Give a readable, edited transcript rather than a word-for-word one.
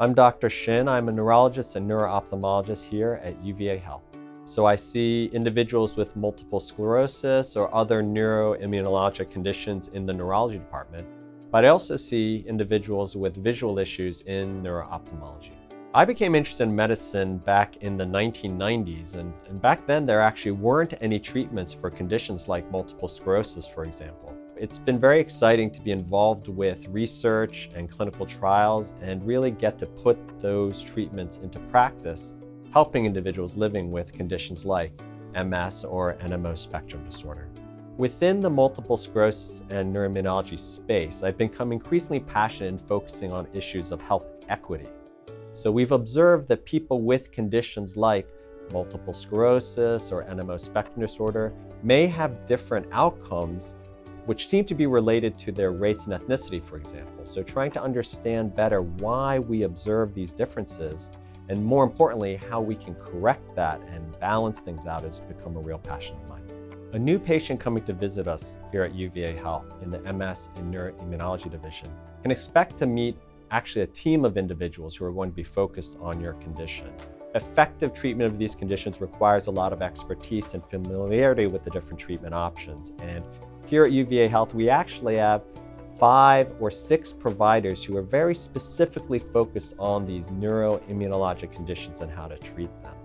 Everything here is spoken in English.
I'm Dr. Shin. I'm a neurologist and neuro-ophthalmologist here at UVA Health. So I see individuals with multiple sclerosis or other neuro-immunologic conditions in the neurology department, but I also see individuals with visual issues in neuro-ophthalmology. I became interested in medicine back in the 1990s, and back then there actually weren't any treatments for conditions like multiple sclerosis, for example. It's been very exciting to be involved with research and clinical trials and really get to put those treatments into practice, helping individuals living with conditions like MS or NMO spectrum disorder. Within the multiple sclerosis and neuroimmunology space, I've become increasingly passionate in focusing on issues of health equity. So we've observed that people with conditions like multiple sclerosis or NMO spectrum disorder may have different outcomes which seem to be related to their race and ethnicity, for example. So trying to understand better why we observe these differences, and more importantly, how we can correct that and balance things out, has become a real passion of mine. A new patient coming to visit us here at UVA Health in the MS and Neuroimmunology division can expect to meet actually a team of individuals who are going to be focused on your condition. Effective treatment of these conditions requires a lot of expertise and familiarity with the different treatment options. And here at UVA Health, we actually have 5 or 6 providers who are very specifically focused on these neuro-immunologic conditions and how to treat them.